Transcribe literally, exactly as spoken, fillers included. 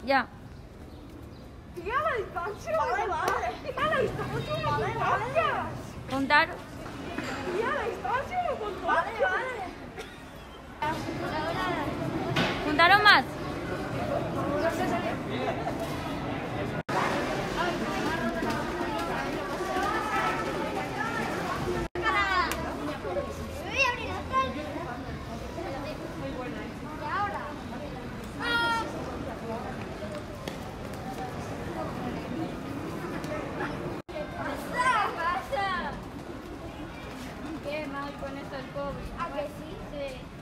Ya. Tía, la distancia. Vale, vale. Tía, la distancia. Vale, vale. Contar. Tía, la distancia. Vale, vale. ¿Juntaron más? Qué mal con esto el COVID. ¿A que sí? Sí.